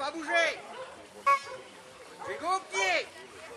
pas bouger. J'ai go au pied.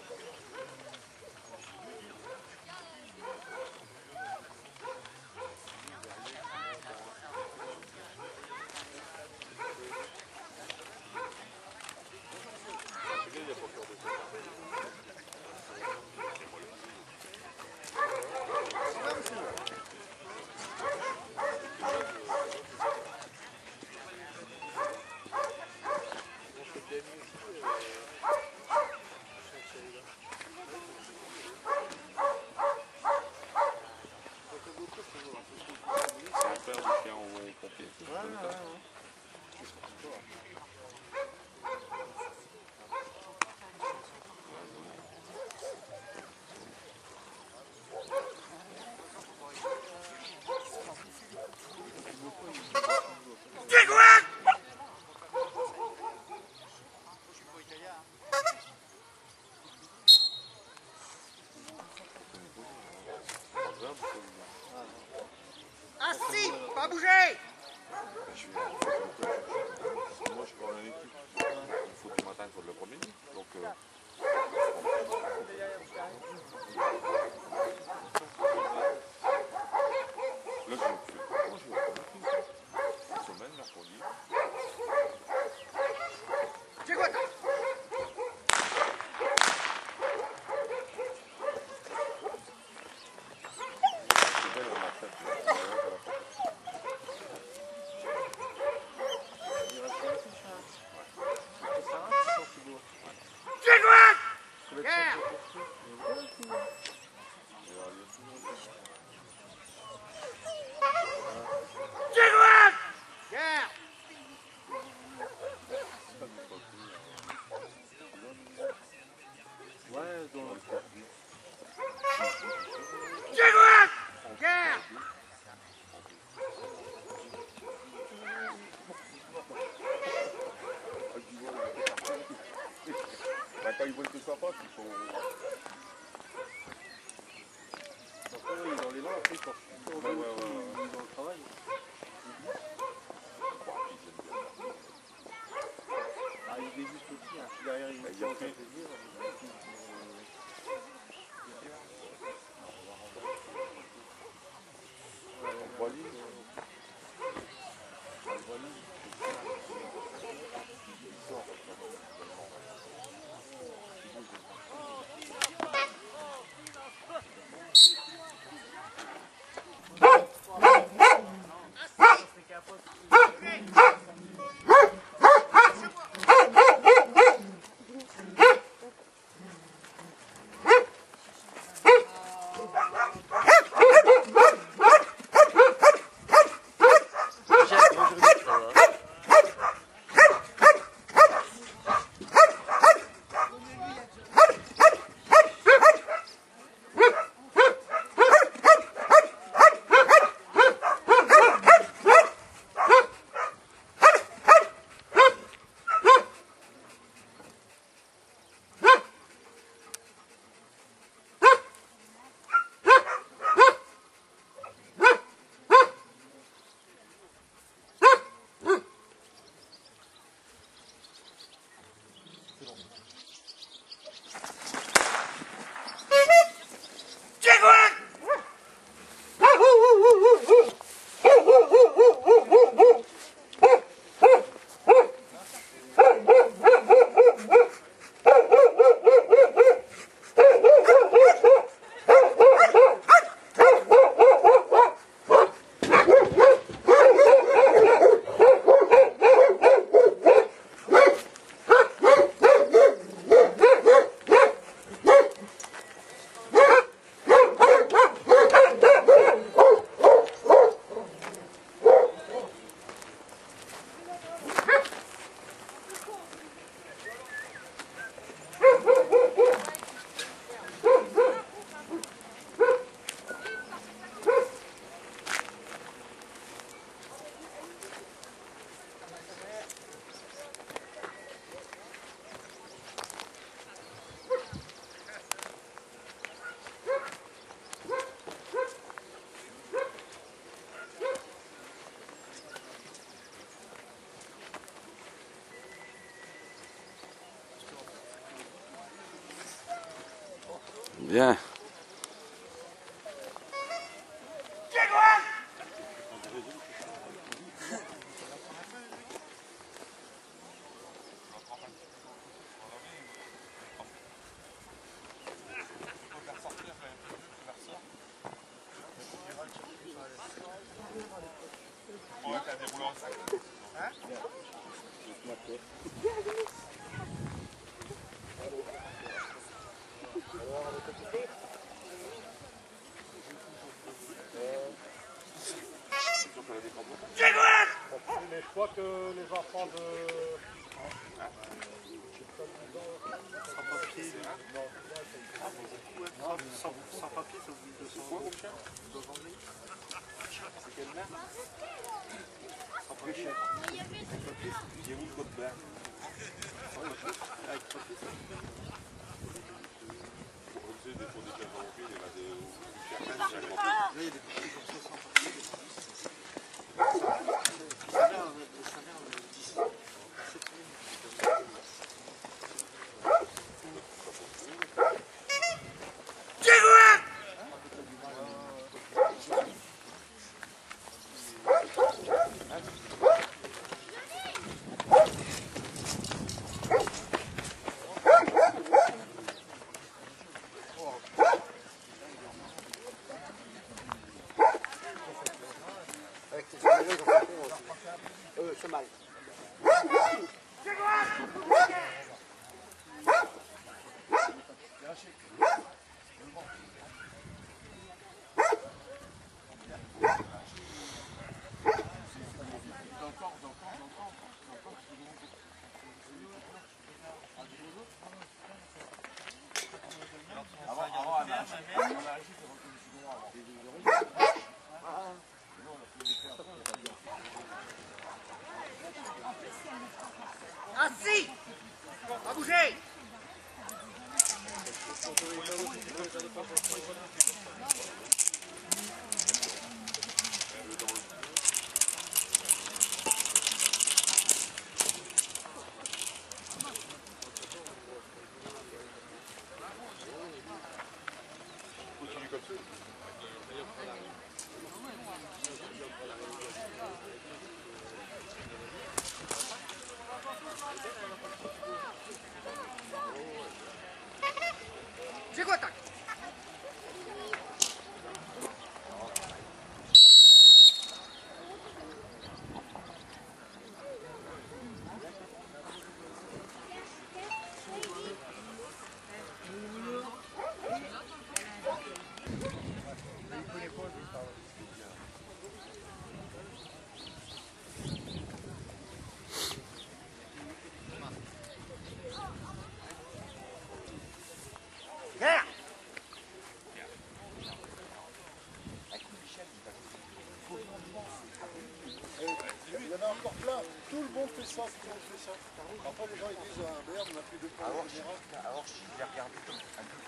Assis, pas bouger. Moi je prends une équipe. Il faut du matin, il faut de l'après-midi. Donc là je vais une semaine, mercredi. C'est quoi ça? Quand ils veulent que ça passe, il faut... Dans les mains, après, quand je suis dans le travail. Ah, il déguste aussi, hein. Derrière, il y a un plaisir. Bien. Mais je crois que les enfants de... Sans papier, sans papier, ça vous dit 200 euros. C'est quelle mer? Sans papier. Il y a où le code barre? Avec papier, ça. Des fois, des cas européens, il y en a des... Là, il y a des petits comme ça, sans papier. Le salaire d'ici, 7 000. Chemal. Assis! Pas bouger! C'est quoi, tac? Il y en a encore plein. Tout le monde fait ça, tout le monde fait ça. Après, les gens ils disent ah, merde, on n'a plus de points. Alors, je l'ai regardé comme un peu.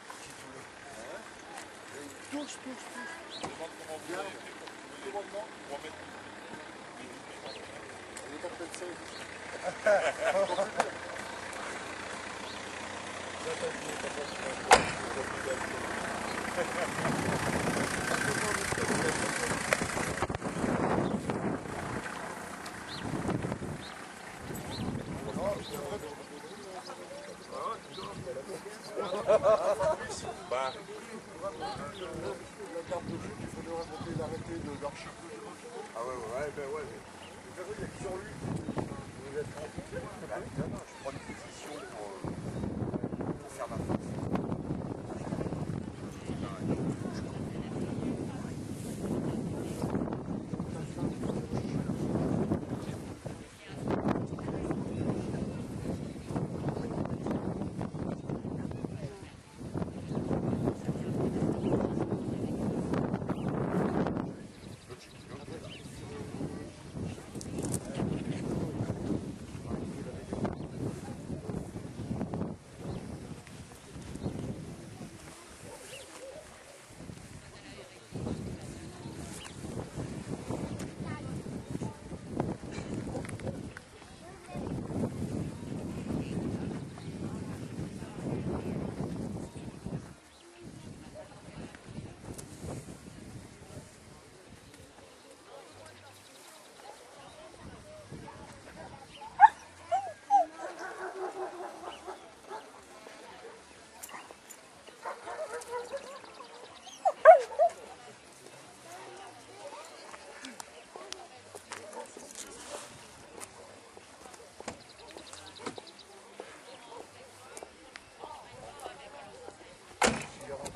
Tous. Bien. Commandement. 3 mètres. Il est pas peut-être Bah, la carte de vue, il faudrait monter l'arrêté de l'archi. ah ouais. Il y a que sur lui. Vous êtes rencontrés? Je prends une position pour faire ma force.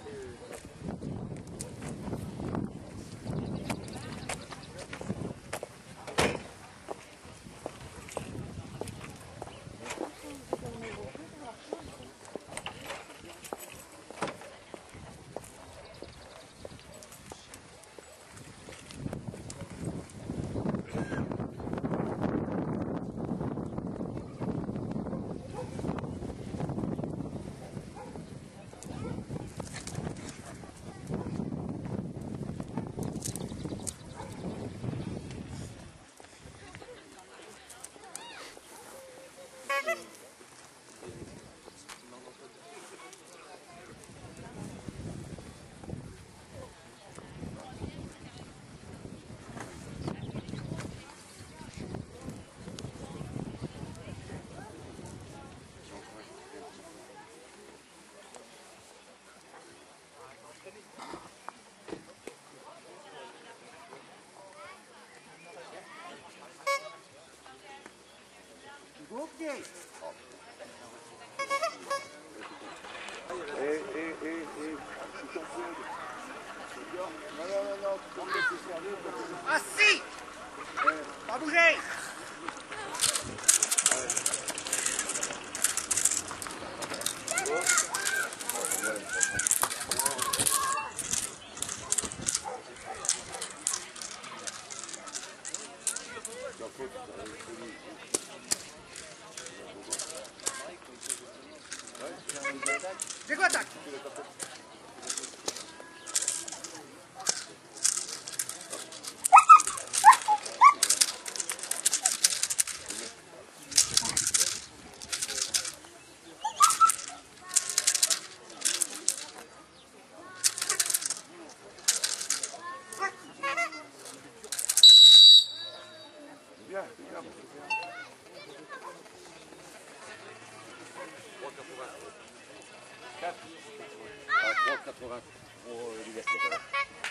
Ah si! Pas bouger! J'ai quoi attaque? Bien, bien. 3,80. 4. Ah, 3,80 pour l'université.